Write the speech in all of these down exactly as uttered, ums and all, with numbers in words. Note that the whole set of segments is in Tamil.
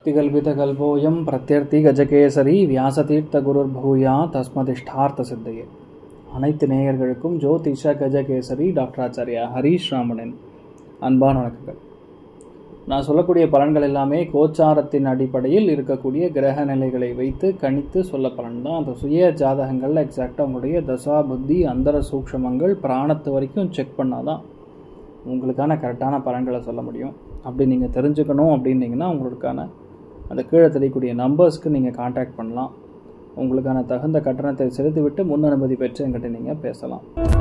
திகல்பிதகல்போயம் பிரத்யர்த்தி கஜகேசரி வியாசதீர்த்த குருர்பூயா தஸ்மதிஷ்டார்த்த சித்தையே. அனைத்து நேயர்களுக்கும் ஜோதிஷ கஜகேசரி டாக்டர் ஆச்சாரியா ஹரீஷ் ராமனின் அன்பான வணக்கங்கள். நான் சொல்லக்கூடிய பலன்கள் எல்லாமே கோச்சாரத்தின் அடிப்படையில் இருக்கக்கூடிய கிரக நிலைகளை வைத்து கணித்து சொல்ல பலன் தான். அந்த சுய ஜாதகங்களில் எக்ஸாக்டாக உங்களுடைய தசா புத்தி அந்தர சூக்ஷமங்கள் பிராணத்து வரைக்கும் செக் பண்ணால் தான் உங்களுக்கான கரெக்டான பலன்களை சொல்ல முடியும். அப்படி நீங்கள் தெரிஞ்சுக்கணும் அப்படின்னீங்கன்னா உங்களுக்கான அந்த கீழே தெரியக்கூடிய நம்பர்ஸ்க்கு நீங்கள் கான்டாக்ட் பண்ணலாம். உங்களுக்கான தகுந்த கட்டணத்தை செலுத்திவிட்டு முன் அனுமதி பெற்று என்கிட்ட நீங்கள் பேசலாம்.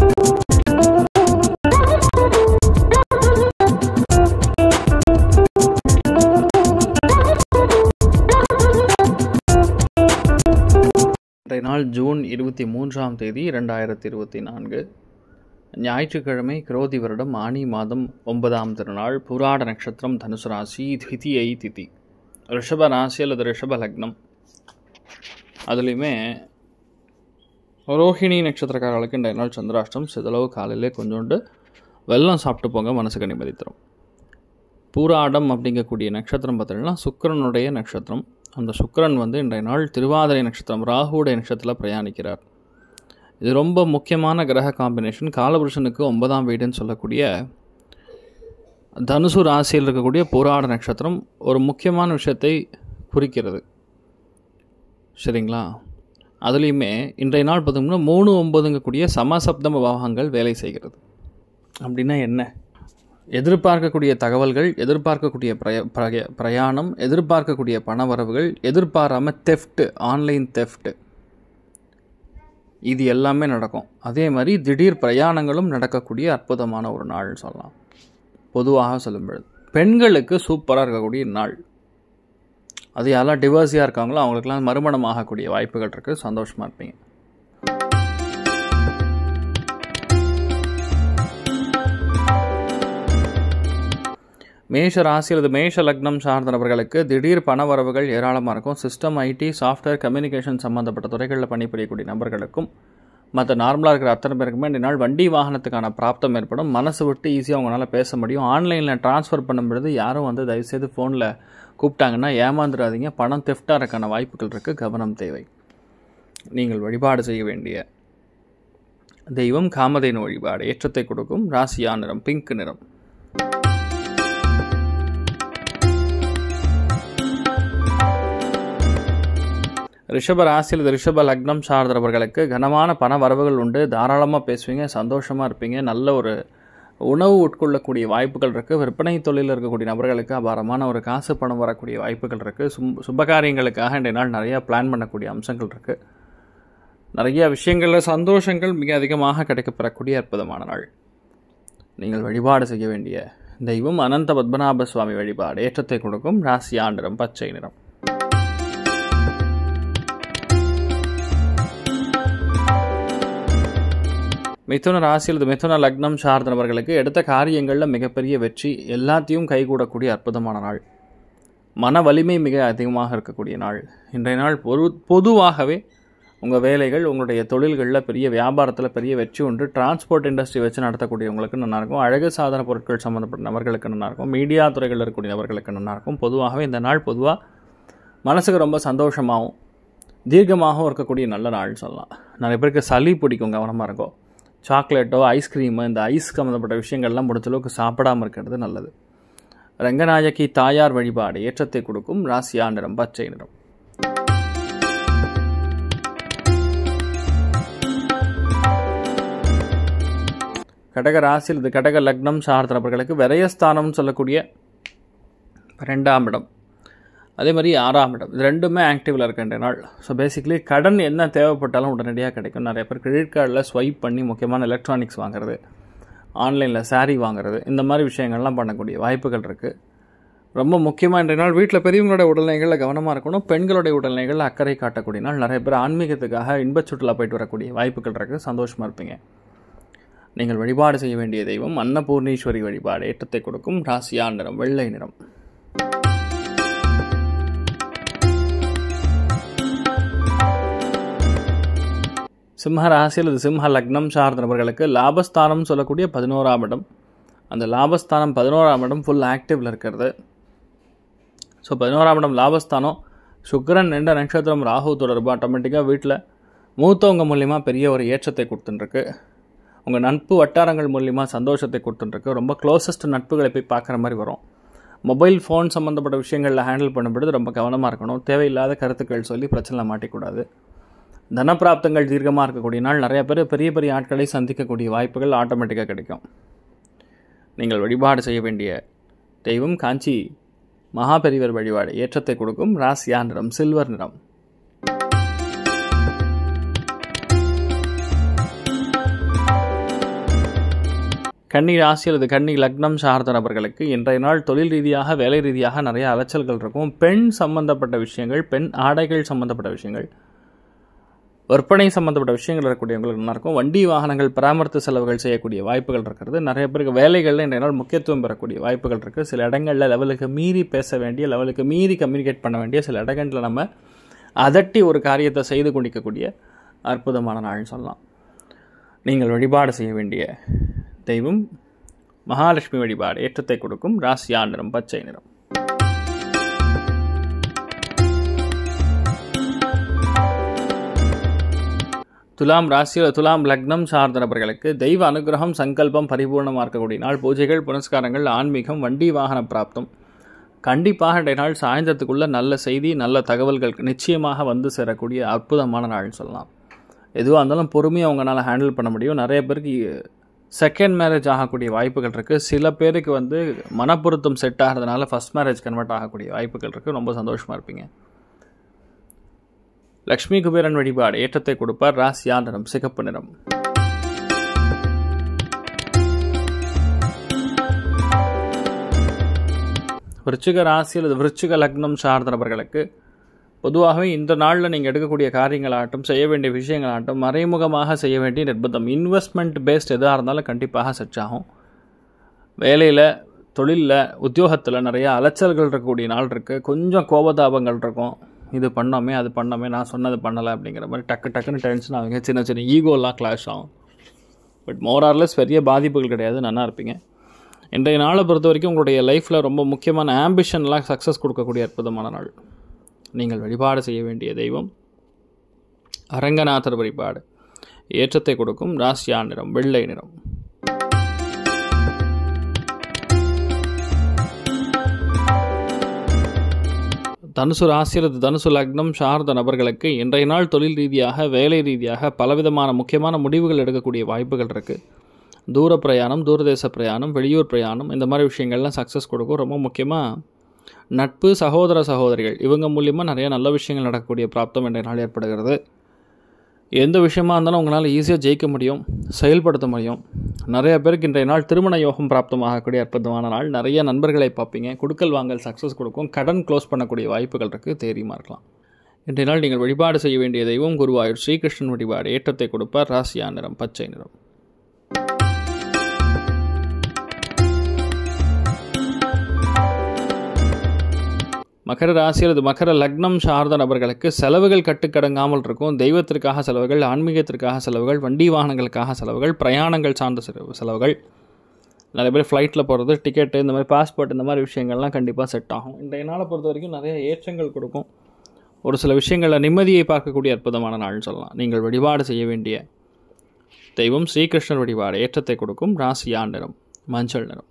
இன்றைய நாள் ஜூன் இருபத்தி மூன்றாம் தேதி இரண்டாயிரத்தி இருபத்தி நான்கு ஞாயிற்றுக்கிழமை குரோதி வருடம் ஆனி மாதம் ஒன்பதாம் திருநாள். புராட நட்சத்திரம் தனுசு ராசி, திதியை திதி ரிஷப ராசி அல்லது ரிஷப லக்னம். அதுலேயுமே ரோஹிணி நட்சத்திரக்காரர்களுக்கு இன்றைய நாள் சந்திராஷ்டம். சிதளவு காலையிலே கொஞ்சோண்டு வெல்லம் சாப்பிட்டு போங்க, மனசுக்கு நிம்மதி தரும். பூராடம் அப்படிங்கக்கூடிய நட்சத்திரம் பார்த்தீங்கன்னா சுக்கிரனுடைய நட்சத்திரம். அந்த சுக்கிரன் வந்து இன்றைய நாள் திருவாதிரை நட்சத்திரம் ராகுடைய நட்சத்திரத்தில் பிரயாணிக்கிறார். இது ரொம்ப முக்கியமான கிரக காம்பினேஷன். காலபுருஷனுக்கு ஒன்பதாம் வீடுன்னு சொல்லக்கூடிய தனுசு ராசியில் இருக்கக்கூடிய பூராட நட்சத்திரம் ஒரு முக்கியமான விஷயத்தை குறிக்கிறது. சரிங்களா? அதுலேயுமே இன்றைய நாள் பார்த்தோம்னா மூணு ஒன்பதுங்கக்கூடிய சமசப்தம பாவங்கள் வேலை செய்கிறது. அப்படின்னா என்ன? எதிர்பார்க்கக்கூடிய தகவல்கள், எதிர்பார்க்கக்கூடிய பிரய பிரய பிரயாணம், எதிர்பார்க்கக்கூடிய பணவரவுகள், எதிர்பாராமல் தெஃப்ட்டு, ஆன்லைன் தெஃப்ட்டு, இது எல்லாமே நடக்கும். அதே மாதிரி திடீர் பிரயாணங்களும் நடக்கக்கூடிய அற்புதமான ஒரு நாள் சொல்லலாம். பொதுவாக சொல்லும்பொழுது பெண்களுக்கு சூப்பராக இருக்கக்கூடிய நாள். அது யாரெல்லாம் டிவர்ஸியாக இருக்காங்களோ அவங்களுக்கெல்லாம் மறுமணம் ஆகக்கூடிய வாய்ப்புகள் இருக்குது. சந்தோஷமாக இருப்பீங்க. மேஷ ராசி அல்லது மேஷ லக்னம் சார்ந்த நபர்களுக்கு திடீர் பண வரவுகள் ஏராளமாக இருக்கும். சிஸ்டம், ஐடி, சாஃப்ட்வேர், கம்யூனிகேஷன் சம்மந்தப்பட்ட துறைகளில் பணிபுரியக்கூடிய நபர்களுக்கும் மற்ற நார்மலாக இருக்கிற அத்தனை பேருக்குமே இந்த நாள் வண்டி வாகனத்துக்கான பிராப்தம் ஏற்படும். மனசு விட்டு ஈஸியாக அவங்களால பேச முடியும். ஆன்லைனில் ட்ரான்ஸ்ஃபர் பண்ணும்பொழுது யாரும் வந்து தயவுசெய்து ஃபோனில் கூப்பிட்டாங்கன்னா ஏமாந்துடாதீங்க. பணம் தெஃப்டாக இருக்கான வாய்ப்புகள் இருக்குது. கவனம் தேவை. நீங்கள் வழிபாடு செய்ய வேண்டிய தெய்வம் காமதேனு வழிபாடு. ஏற்றத்தை கொடுக்கும். ராசியா நிறம் பிங்க் நிறம். ரிஷப ராசியில் ரிஷப லக்னம் சார்ந்தவர்களுக்கு கனமான பண வரவுகள் உண்டு. தாராளமாக பேசுவீங்க, சந்தோஷமாக இருப்பீங்க. நல்ல ஒரு உணவு உட்கொள்ளக்கூடிய வாய்ப்புகள் இருக்குது. விற்பனை தொழிலில் இருக்கக்கூடிய நபர்களுக்கு அபாரமான ஒரு காசு பணம் வரக்கூடிய வாய்ப்புகள் இருக்குது. சும் சுபகாரியங்களுக்காக இன்றைய நாள் நிறையா பிளான் பண்ணக்கூடிய அம்சங்கள் இருக்குது. நிறைய விஷயங்களில் சந்தோஷங்கள் மிக அதிகமாக கிடைக்கப்பெறக்கூடிய அற்புதமான நாள். நீங்கள் வழிபாடு செய்ய வேண்டிய தெய்வம் அனந்த பத்மநாப சுவாமி வழிபாடு. ஏற்றத்தை கொடுக்கும். ராசியா நிறம் பச்சை நிறம். மிதுன ராசியில் மிதுன லக்னம் சார்ந்த நபர்களுக்கு எடுத்த காரியங்களில் மிகப்பெரிய வெற்றி, எல்லாத்தையும் கைகூடக்கூடிய அற்புதமான நாள். மன வலிமை மிக அதிகமாக இருக்கக்கூடிய நாள். இன்றைய நாள் பொது பொதுவாகவே உங்கள் வேலைகள், உங்களுடைய தொழில்களில் பெரிய வியாபாரத்தில் பெரிய வெற்றி உண்டு. டிரான்ஸ்போர்ட் இண்டஸ்ட்ரி வச்சு நடத்தக்கூடியவங்களுக்கு நல்லாயிருக்கும். அழகு சாதன பொருட்கள் சம்மந்தப்பட்ட நபர்களுக்கு நல்லாயிருக்கும். மீடியா துறைகளில் இருக்கக்கூடிய நபர்களுக்கு நல்லாயிருக்கும். பொதுவாகவே இந்த நாள் பொதுவாக மனசுக்கு ரொம்ப சந்தோஷமாகவும் தீர்க்கமாகவும் இருக்கக்கூடிய நல்ல நாள் சொல்லலாம். நிறைய பேருக்கு சளி பிடிக்கும், கவனமாக இருக்கும். சாக்லேட்டோ ஐஸ்கிரீமு இந்த ஐஸ் சம்மந்தப்பட்ட விஷயங்கள்லாம் முடிஞ்ச அளவுக்கு சாப்பிடாமல் இருக்கிறது நல்லது. ரங்கநாயகி தாயார் வழிபாடு. ஏற்றத்தை கொடுக்கும். ராசியா நிறம் பச்சை நிறம். கடக ராசியில் இது கடக லக்னம் சார்ந்த நபர்களுக்கு விரயஸ்தானம்னு சொல்லக்கூடிய ரெண்டாம் இடம், அதே மாதிரி ஆறாம் இடம், இது ரெண்டுமே ஆக்டிவில் இருக்கின்ற நாள். ஸோ பேசிக்கலி கடன் என்ன தேவைப்பட்டாலும் உடனடியாக கிடைக்கும். நிறைய பேர் கிரெடிட் கார்டில் ஸ்வைப் பண்ணி முக்கியமான எலக்ட்ரானிக்ஸ் வாங்குறது, ஆன்லைனில் சாரீ வாங்குறது, இந்த மாதிரி விஷயங்கள்லாம் பண்ணக்கூடிய வாய்ப்புகள் இருக்குது. ரொம்ப முக்கியமாக இன்றைய நாள் வீட்டில் பெரியவங்களோட உடல்நிலைகளில் கவனமாக இருக்கணும். பெண்களுடைய உடல்நிலைகளில் அக்கறை காட்டக்கூடிய நாள். நிறைய பேர் ஆன்மீகத்துக்காக இன்பச் சுற்றுலா போயிட்டு வரக்கூடிய வாய்ப்புகள் இருக்குது. சந்தோஷமாக இருப்பீங்க. நீங்கள் வழிபாடு செய்ய வேண்டிய தெய்வம் அன்னபூர்ணீஸ்வரி வழிபாடு. ஏற்றத்தை கொடுக்கும். ராசியா நிறம் வெள்ளை நிறம். சிம்ம ராசியில் இது சிம்ம லக்னம் சார்ந்த நபர்களுக்கு லாபஸ்தானம் சொல்லக்கூடிய பதினோராம் இடம். அந்த லாபஸ்தானம் பதினோராம் இடம் ஃபுல் ஆக்டிவில் இருக்கிறது. ஸோ பதினோராம் இடம் லாபஸ்தானம், சுக்கிரன் என்ற நட்சத்திரம் ராகு தொடர்பு ஆட்டோமேட்டிக்காக வீட்டில் மூத்தவங்க மூலிமா பெரிய ஒரு ஏற்றத்தை கொடுத்துட்டுருக்கு. உங்கள் நட்பு வட்டாரங்கள் மூலிமா சந்தோஷத்தை கொடுத்துட்டுருக்கு. ரொம்ப க்ளோசஸ்ட் நட்புகளை போய் பார்க்குற மாதிரி வரும். மொபைல் ஃபோன் சம்மந்தப்பட்ட விஷயங்களில் ஹேண்டில் பண்ணும்பொழுது ரொம்ப கவனமாக இருக்கணும். தேவையில்லாத கருத்துக்கள் சொல்லி பிரச்சனையில் மாட்டிக்கூடாது. தனப்பிராப்தங்கள் தீர்க்கமாக இருக்கக்கூடிய நாள். நிறைய பேர் பெரிய பெரிய ஆட்களை சந்திக்கக்கூடிய வாய்ப்புகள் ஆட்டோமேட்டிக்காக கிடைக்கும். நீங்கள் வழிபாடு செய்ய வேண்டிய தெய்வம் காஞ்சி மகாபெரிவர் வழிபாடு. ஏற்றத்தை கொடுக்கும். ராசியா நிறம் சில்வர் நிறம். கன்னி ராசி அல்லது கன்னி லக்னம் சார்ந்த நபர்களுக்கு இன்றைய நாள் தொழில் ரீதியாக வேலை ரீதியாக நிறைய அலைச்சல்கள் இருக்கும். பெண் சம்பந்தப்பட்ட விஷயங்கள், பெண் ஆடைகள் சம்பந்தப்பட்ட விஷயங்கள், விற்பனை சம்பந்தப்பட்ட விஷயங்கள் இருக்கக்கூடியவங்களுக்கு நல்லா இருக்கும். வண்டி வாகனங்கள் பராமரித்து செலவுகள் செய்யக்கூடிய வாய்ப்புகள் இருக்கிறது. நிறைய பேருக்கு வேலைகளில் இன்றைய நாள் முக்கியத்துவம் பெறக்கூடிய வாய்ப்புகள் இருக்குது. சில இடங்களில் லெவலுக்கு மீறி பேச வேண்டிய, லெவலுக்கு மீறி கம்யூனிகேட் பண்ண வேண்டிய, சில இடங்களில் நம்ம அதட்டி ஒரு காரியத்தை செய்து கொண்டிக்கக்கூடிய அற்புதமான நாள்னு சொல்லலாம். நீங்கள் வழிபாடு செய்ய வேண்டிய தெய்வம் மகாலட்சுமி வழிபாடு. ஏற்றத்தை கொடுக்கும். ராசியா நிறம் பச்சை நிறம். துலாம் ராசியில் துலாம் லக்னம் சார்ந்த நபர்களுக்கு தெய்வ அனுகிரகம் சங்கல்பம் பரிபூர்ணமாக இருக்கக்கூடிய நாள். பூஜைகள், புனஸ்காரங்கள், ஆன்மீகம், வண்டி வாகன பிராப்தம் கண்டிப்பாக இன்றைய நாள் சாயந்தரத்துக்குள்ள நல்ல செய்தி, நல்ல தகவல்கள் நிச்சயமாக வந்து சேரக்கூடிய அற்புதமான நாள்னு சொல்லலாம். எதுவாக இருந்தாலும் பொறுமையாக அவங்களால ஹேண்டில் பண்ண முடியும். நிறைய பேருக்கு செகண்ட் மேரேஜ் ஆகக்கூடிய வாய்ப்புகள் இருக்குது. சில பேருக்கு வந்து மனப்பொருத்தம் செட் ஆகிறதுனால ஃபஸ்ட் மேரேஜ் கன்வெர்ட் ஆகக்கூடிய வாய்ப்புகள் இருக்குது. ரொம்ப சந்தோஷமாக இருப்பீங்க. லக்ஷ்மி குபேரன் வழிபாடு. ஏற்றத்தை கொடுப்பார். ராசியா நிறம் சிகப்பு நிறம். விருச்சிக ராசி அல்லது விருச்சிக லக்னம் சார்ந்த நபர்களுக்கு பொதுவாகவே இந்த நாளில் நீங்கள் எடுக்கக்கூடிய காரியங்களாகட்டும், செய்ய வேண்டிய விஷயங்களாகட்டும், மறைமுகமாக செய்ய வேண்டிய நிர்பந்தம். இன்வெஸ்ட்மெண்ட் பேஸ்ட் எதாக இருந்தாலும் கண்டிப்பாக செட் ஆகும். வேலையில், தொழிலில், உத்தியோகத்தில் நிறைய அலைச்சல்கள் இருக்கக்கூடிய நாள் இருக்குது. கொஞ்சம் கோபதாபங்கள் இருக்கும். இது பண்ணோமே, அது பண்ணோமே, நான் சொன்னது பண்ணலை அப்படிங்கிற மாதிரி டக்கு டக்குன்னு டென்ஷன் ஆகுங்க. சின்ன சின்ன ஈகோலாம் கிளாஷ் ஆகும். பட் மோரார்லெஸ் பெரிய பாதிப்புகள் கிடையாது. நல்லா இருப்பீங்க. இன்றைய நாளை பொறுத்த வரைக்கும் உங்களுடைய லைஃப்பில் ரொம்ப முக்கியமான ஆம்பிஷன்லாம் சக்ஸஸ் கொடுக்கக்கூடிய அற்புதமான நாள். நீங்கள் வழிபாடு செய்ய வேண்டிய தெய்வம் அரங்கநாதர் வழிபாடு. ஏற்றத்தை கொடுக்கும். ராசியா நிறம் வெள்ளை நிறம். தனுசு ராசி அல்லது தனுசு லக்னம் சார்ந்த நபர்களுக்கு இன்றைய நாள் தொழில் ரீதியாக, வேலை ரீதியாக பலவிதமான முக்கியமான முடிவுகள் எடுக்கக்கூடிய வாய்ப்புகள் இருக்குது. தூர பிரயாணம், தூரதேச பிரயாணம், வெளியூர் பிரயாணம், இந்த மாதிரி விஷயங்கள்லாம் சக்ஸஸ் கொடுக்கும். ரொம்ப முக்கியமாக நட்பு, சகோதர சகோதரிகள் இவங்க மூலிமா நிறைய நல்ல விஷயங்கள் நடக்கக்கூடிய பிராப்தம் இன்றைய நாள் ஏற்படுகிறது. எந்த விஷயமா இருந்தாலும் உங்களால் ஈஸியாக ஜெயிக்க முடியும், செயல்படுத்த முடியும். நிறைய பேருக்கு இன்றைய நாள் திருமண யோகம் பிராப்தமாகக்கூடிய அற்புதமான நாள். நிறைய நண்பர்களை பார்ப்பீங்க. கொடுக்கல் வாங்கல் சக்ஸஸ் கொடுக்கும். கடன் க்ளோஸ் பண்ணக்கூடிய வாய்ப்புகள் இருக்குது. தைரியமாக இருக்கலாம். இன்றைய நாள் நீங்கள் வழிபாடு செய்ய வேண்டிய தெய்வம் குருவாயூர் ஸ்ரீகிருஷ்ணன் வழிபாடு. ஏற்றத்தை கொடுப்பார். ராசியா நிறம் பச்சை நிறம். மகர ராசி அல்லது மகர லக்னம் சார்ந்த நபர்களுக்கு செலவுகள் கட்டுக்கடங்காமல் இருக்கும். தெய்வத்திற்காக செலவுகள், ஆன்மீகத்திற்காக செலவுகள், வண்டி வாகனங்களுக்காக செலவுகள், பிரயாணங்கள் சார்ந்த செலவுகள், நிறைய பேர் ஃப்ளைட்டில் போகிறது, டிக்கெட்டு, இந்த மாதிரி பாஸ்போர்ட், இந்த மாதிரி விஷயங்கள்லாம் கண்டிப்பாக செட் ஆகும். இன்றைய நாளை பொறுத்த வரைக்கும் நிறைய ஏற்றங்கள் கொடுக்கும். ஒரு சில விஷயங்களில் நிம்மதியை பார்க்கக்கூடிய அற்புதமான நாள்னு சொல்லலாம். நீங்கள் வழிபாடு செய்ய வேண்டிய தெய்வம் ஸ்ரீகிருஷ்ணர் வழிபாடு. ஏற்றத்தை கொடுக்கும். ராசியா நிறம் மஞ்சள் நிறம்.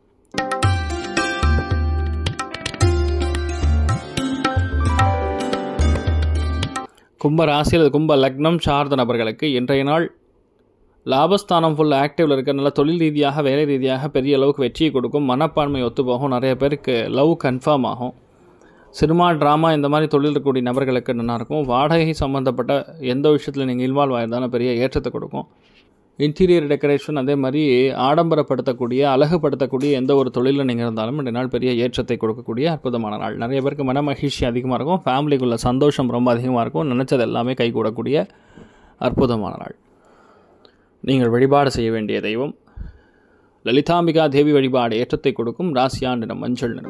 கும்ப ராசி அல்லது கும்ப லக்னம் சார்ந்த நபர்களுக்கு இன்றைய நாள் லாபஸ்தானம் ஃபுல் ஆக்டிவில் இருக்க, நல்ல தொழில் ரீதியாக, வேலை ரீதியாக பெரிய அளவுக்கு வெற்றியை கொடுக்கும். மனப்பான்மை ஒத்து போகும். நிறைய பேருக்கு லவ் கன்ஃபார்ம் ஆகும். சினிமா, ட்ராமா இந்த மாதிரி தொழில் இருக்கக்கூடிய நபர்களுக்கு நல்லாயிருக்கும். வாடகை சம்மந்தப்பட்ட எந்த விஷயத்தில் நீங்கள் இன்வால்வ் ஆகிருந்தாலும் பெரிய ஏற்றத்தை கொடுக்கும். இன்டீரியர் டெக்கரேஷன், அதே மாதிரி ஆடம்பரப்படுத்தக்கூடிய, அழகுபடுத்தக்கூடிய எந்த ஒரு தொழிலில் நீங்கள் இருந்தாலும் இந்த நாள் பெரிய ஏற்றத்தை கொடுக்கக்கூடிய அற்புதமான நாள். நிறைய பேருக்கு மன மகிழ்ச்சி அதிகமாக இருக்கும். ஃபேமிலிக்குள்ள சந்தோஷம் ரொம்ப அதிகமாக இருக்கும். நினச்சது எல்லாமே கைகூடக்கூடிய அற்புதமான நாள். நீங்கள் வழிபாடு செய்ய வேண்டிய தெய்வம் லலிதாம்பிகா தேவி வழிபாடு. ஏற்றத்தை கொடுக்கும். ராசியா நிறம் மஞ்சள் நிறம்.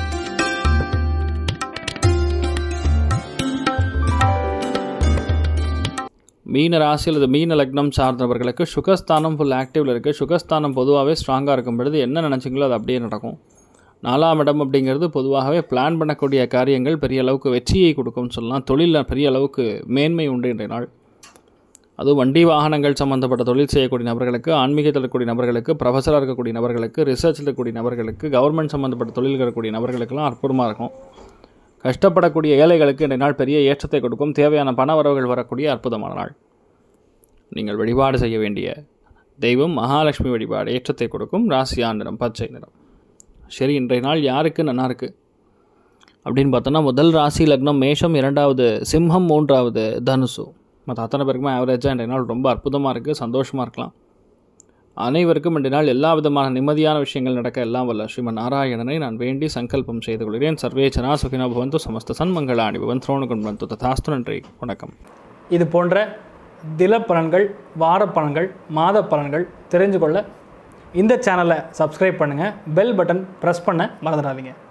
மீன ராசி அல்லது மீன லக்னம் சார்ந்தவர்களுக்கு சுகஸ்தானம் ஃபுல் ஆக்டிவில் இருக்குது. சுகஸ்தானம் பொதுவாகவே ஸ்ட்ராங்காக இருக்கும் பொழுது என்ன நினச்சிங்களோ அது அப்படியே நடக்கும். நாலாம் இடம் அப்படிங்கிறது பொதுவாகவே பிளான் பண்ணக்கூடிய காரியங்கள் பெரிய அளவுக்கு வெற்றியை கொடுக்கும்னு சொல்லலாம். தொழிலில் பெரிய அளவுக்கு மேன்மை உண்டு இன்றைய நாள். அதுவும் வண்டி வாகனங்கள் சம்மந்தப்பட்ட தொழில் செய்யக்கூடிய நபர்களுக்கு, ஆன்மீகத்தில் இருக்கக்கூடிய நபர்களுக்கு, ப்ரொஃபஸராக இருக்கக்கூடிய நபர்களுக்கு, ரிசர்ச்சில் இருக்கக்கூடிய நபர்களுக்கு, கவர்மெண்ட் சம்மந்தப்பட்ட தொழில் இருக்கக்கூடிய நபர்களுக்கெல்லாம் அற்புதமாக இருக்கும். கஷ்டப்படக்கூடிய ஏழைகளுக்கு இன்றைய நாள் பெரிய ஏற்றத்தை கொடுக்கும். தேவையான பண வரவுகள் வரக்கூடிய அற்புதமான நாள். நீங்கள் வழிபாடு செய்ய வேண்டிய தெய்வம் மகாலட்சுமி வழிபாடு ஏற்றத்தை கொடுக்கும். ராசியா நிறம் பச்சை நிறம். சரி, இன்றைய நாள் யாருக்கு நல்லா இருக்குது அப்படின்னு பார்த்தோன்னா, முதல் ராசி லக்னம் மேஷம், இரண்டாவது சிம்மம், மூன்றாவது தனுசு. மற்ற அத்தனை பேருக்குமே ஆவரேஜாக இன்றைய நாள் ரொம்ப அற்புதமாக இருக்குது. சந்தோஷமாக இருக்கலாம். அனைவருக்கும் இன்றைய நாள் எல்லா விதமான நிம்மதியான விஷயங்கள் நடக்க எல்லாம் வல்ல ஸ்ரீமன் நாராயணனை நான் வேண்டி சங்கல்பம் செய்து கொள்கிறேன். சர்வே ஜனா சுகினோ பவந்து, சமஸ்த சன்மங்களாணி பவந்து, த்ரோணுகுண்பந்து ததாஸ்து. நன்றி, வணக்கம். இது போன்ற தில பலன்கள், வார பலன்கள், மாத பலன்கள் தெரிஞ்சு கொள்ள இந்த சேனலை சப்ஸ்கிரைப் பண்ணுங்கள். பெல் பட்டன் ப்ரெஸ் பண்ண மறந்துடாதீங்க.